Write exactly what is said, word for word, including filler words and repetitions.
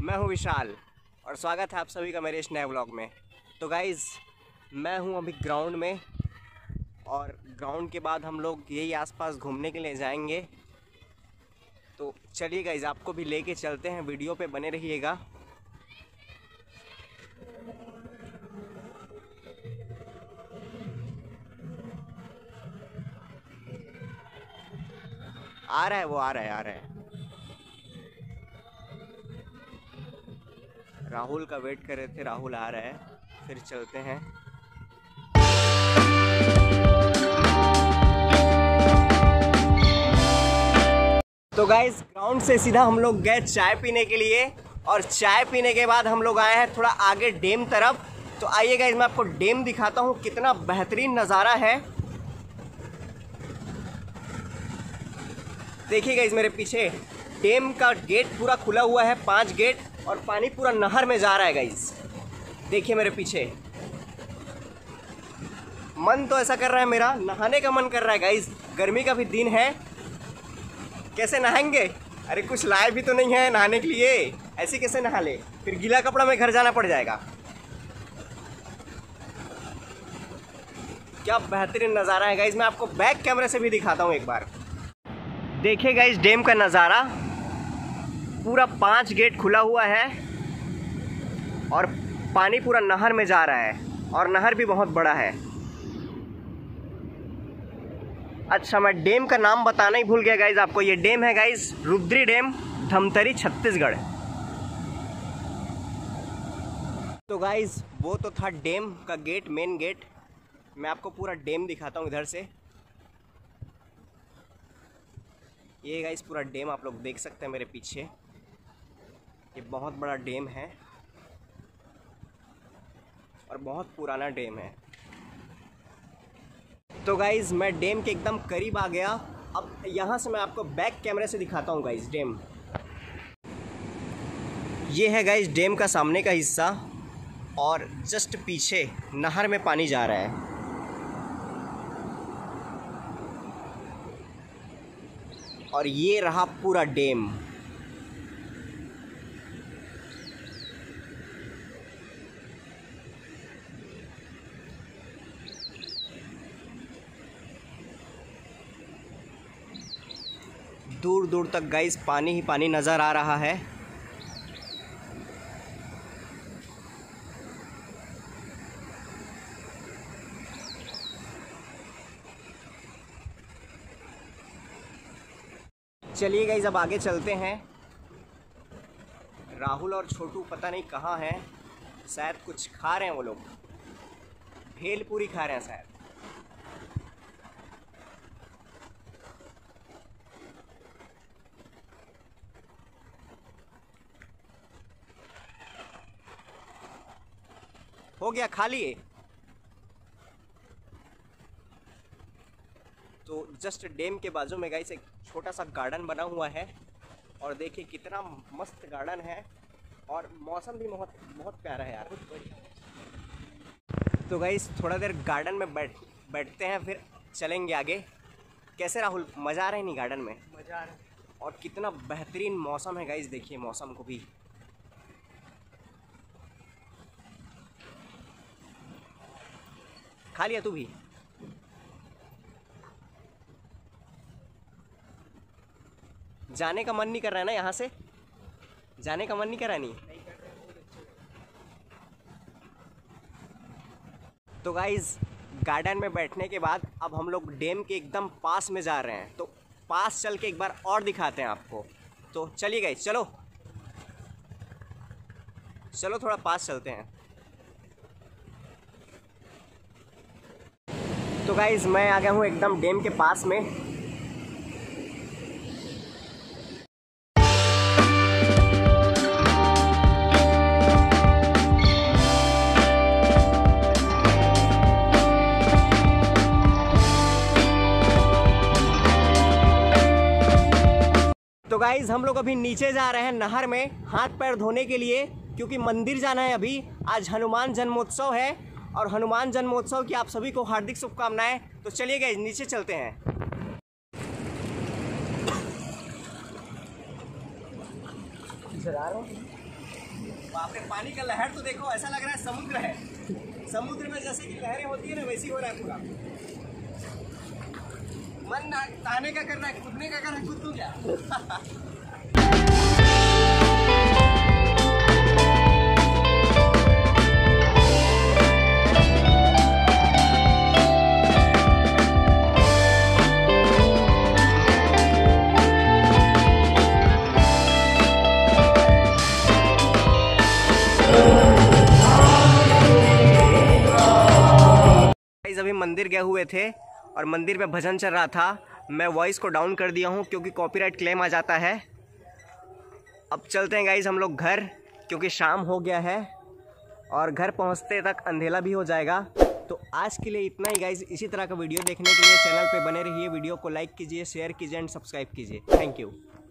मैं हूं विशाल और स्वागत है आप सभी का मेरे इस नए व्लॉग में। तो गाइज़ मैं हूं अभी ग्राउंड में और ग्राउंड के बाद हम लोग यही आसपास घूमने के लिए जाएंगे। तो चलिए गाइज़ आपको भी लेके चलते हैं, वीडियो पे बने रहिएगा। आ रहा है वो आ रहा है आ रहा है राहुल का वेट कर रहे थे, राहुल आ रहा है, फिर चलते हैं। तो गाइस ग्राउंड से सीधा हम लोग गए चाय पीने के लिए और चाय पीने के बाद हम लोग आए हैं थोड़ा आगे डैम तरफ। तो आइए गाइस मैं आपको डैम दिखाता हूँ, कितना बेहतरीन नज़ारा है। देखिए गाइस मेरे पीछे डैम का गेट पूरा खुला हुआ है, पांच गेट, और पानी पूरा नहर में जा रहा है गाइस। देखिए मेरे पीछे, मन तो ऐसा कर रहा है, मेरा नहाने का मन कर रहा है गाइस। गर्मी का भी दिन है, कैसे नहाएंगे? अरे कुछ लाए भी तो नहीं है नहाने के लिए, ऐसे कैसे नहा ले? फिर गीला कपड़ा में घर जाना पड़ जाएगा। क्या बेहतरीन नज़ारा है गाइस, मैं आपको बैक कैमरे से भी दिखाता हूँ एक बार। देखिए गाइस डैम का नज़ारा, पूरा पांच गेट खुला हुआ है और पानी पूरा नहर में जा रहा है और नहर भी बहुत बड़ा है। अच्छा मैं डैम का नाम बताना ही भूल गया गाइस आपको। ये डैम है गाइस रुद्री डैम, धमतरी छत्तीसगढ़। तो गाइस वो तो था डैम का गेट, मेन गेट। मैं आपको पूरा डैम दिखाता हूँ इधर से। ये गाइस पूरा डैम आप लोग देख सकते हैं मेरे पीछे, ये बहुत बड़ा डैम है और बहुत पुराना डैम है। तो गाइस मैं डैम के एकदम करीब आ गया। अब यहाँ से मैं आपको बैक कैमरे से दिखाता हूँ गाइस डैम। ये है गाइस डैम का सामने का हिस्सा और जस्ट पीछे नहर में पानी जा रहा है। और ये रहा पूरा डैम। दूर दूर तक गाइस पानी ही पानी नज़र आ रहा है। चलिए गाइस अब आगे चलते हैं। राहुल और छोटू पता नहीं कहाँ हैं, शायद कुछ खा रहे हैं वो लोग, भेलपूरी खा रहे हैं शायद। हो गया, खा लिए। तो जस्ट डैम के बाजू में गाइस एक छोटा सा गार्डन बना हुआ है और देखिए कितना मस्त गार्डन है और मौसम भी बहुत बहुत प्यारा है यार। तो गाइस थोड़ा देर गार्डन में बैठ बैठते हैं, फिर चलेंगे आगे। कैसे राहुल, मज़ा आ रहा है नहीं गार्डन में? मज़ा आ रहा है। और कितना बेहतरीन मौसम है गाइस, देखिए मौसम को भी। खा लिया तू भी? जाने का मन नहीं कर रहा है ना, यहाँ से जाने का मन नहीं कर रहा नहीं? तो गाइज गार्डन में बैठने के बाद अब हम लोग डैम के एकदम पास में जा रहे हैं, तो पास चल के एक बार और दिखाते हैं आपको। तो चलिए गाइज चलो चलो थोड़ा पास चलते हैं। तो गाइज मैं आ गया हूँ एकदम डैम के पास में। तो गाइज हम लोग अभी नीचे जा रहे हैं नहर में हाथ पैर धोने के लिए, क्योंकि मंदिर जाना है अभी। आज हनुमान जन्मोत्सव है और हनुमान जन्मोत्सव की आप सभी को हार्दिक शुभकामनाएं। तो चलिए गाइज नीचे चलते हैं। वहाँ पे पानी का लहर तो देखो, ऐसा लग रहा है समुद्र है। समुद्र में जैसे कि लहरें होती है ना, वैसी हो रहा है पूरा। मन ना ताने का कर रहा है, कूदने का कर रहा है, कूद दूं क्या? अभी मंदिर गए हुए थे और मंदिर में भजन चल रहा था। मैं वॉइस को डाउन कर दिया हूँ क्योंकि कॉपीराइट क्लेम आ जाता है। अब चलते हैं गाइज हम लोग घर, क्योंकि शाम हो गया है और घर पहुँचते तक अंधेला भी हो जाएगा। तो आज के लिए इतना ही गाइज। इसी तरह का वीडियो देखने के लिए चैनल पे बने रहिए। वीडियो को लाइक कीजिए, शेयर कीजिए एंड सब्सक्राइब कीजिए। Thank you.